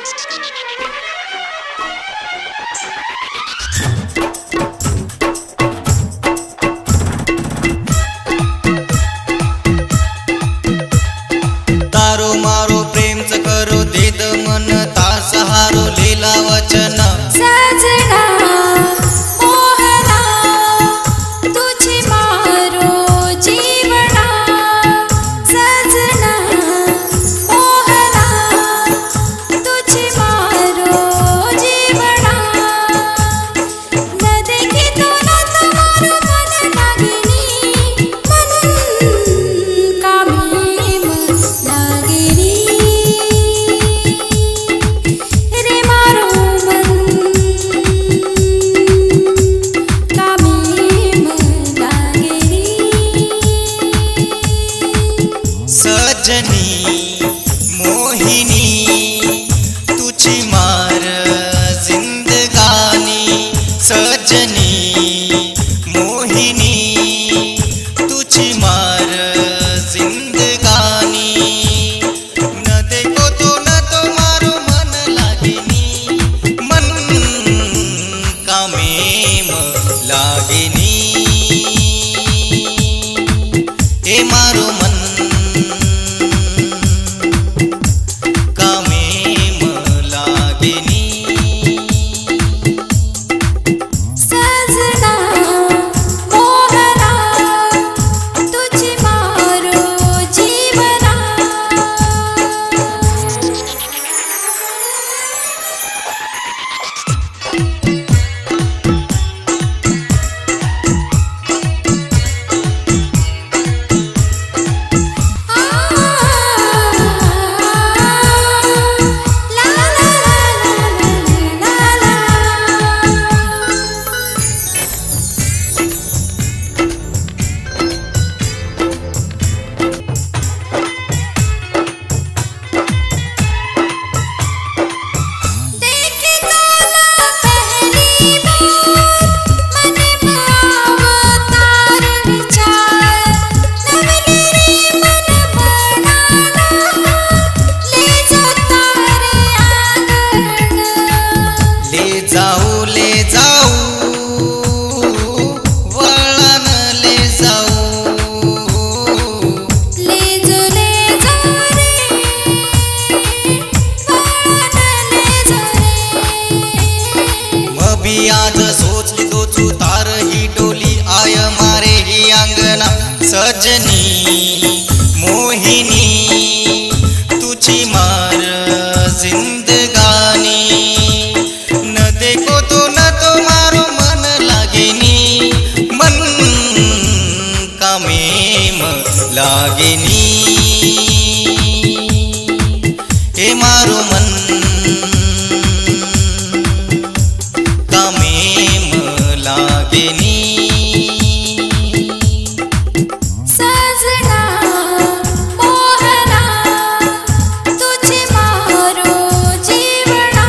तारो मारो प्रेम च करो देद मन ता सहारो लीला वचन सजना मोहना तुझे मारो जीवना सजना मोहना तुझे मारो जीवना न देखी तो न तुम्हारो मन लागिनी मन का भीम लागिनी रे मारो मन का भीम लागिनी सजनी मोहिनी तुझी मार जिंदगानी सजनी मोहिनी तुझी मार जिंदगानी न देखो तो न तुम्हारो मन लागिनी मन का मेम लागिनी ए मारो मन का मेम लागिनी सजना मोहना तुझे मारो जीवना ला ला ला ला देखे तो ना पहली बार मन में अवतार विचार नवनीरी मन बनाना ले जो तारे आंगन ले जाऊ वळण ले जाऊ ले जो रे बाळन ले जो रे मबी आज सोच लीधो छू तार ही डोली आय मारे ही आंगना सजनी मोहिनी तुझी मार जिंदगानी न देखो तो न तुम्हारो मन लागिनी मन का मेम लागिनी ए मारो मन का मेम लागिनी सजना मोहना तुझे मारो जीवना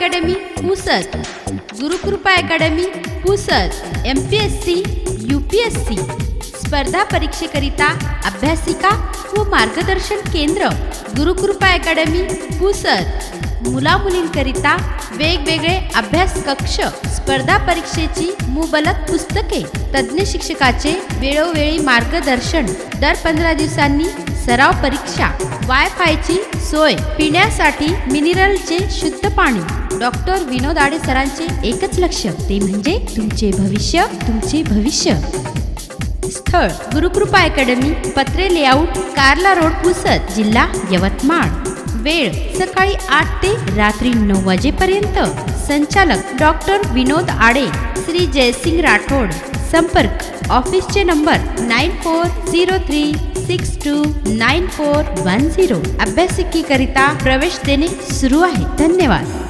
academy Pusad, Gurukripa academy Pusad, MPSC UPSC स्पर्धा परीक्षेकरिता अभ्यासिका व मार्गदर्शन केंद्र गुरुकृपा अकॅडमी पुसद, मुलामुलींकरिता वेगवेगळे अभ्यास कक्ष, स्पर्धा परीक्षेची मुबलक पुस्तके, तज्ज्ञ शिक्षकाचे वेळोवेळी मार्गदर्शन, दर 15 दिवसांनी सराव परीक्षा, वायफायची सोय, पिण्यासाठी मिनरलचे शुद्ध पाणी. डॉक्टर विनोद आडे सरांचे एकच लक्ष, ते म्हणजे तुमचे भविष्य, तुमचे भविष्य. स्थळ गुरुकृपा अकॅडमी, पत्रे लेआउट, कारला रोड पुसद, जिल्हा यवतमाळ. वेळ सकाळी 8 ते रात्री 9 वाजेपर्यंत. संचालक डॉक्टर विनोद आडे, श्री जयसिंग राठोड. संपर्क ऑफिसचे नंबर 9403629410. अभ्यासिकेकरिता प्रवेश देणे सुरू आहे. धन्यवाद.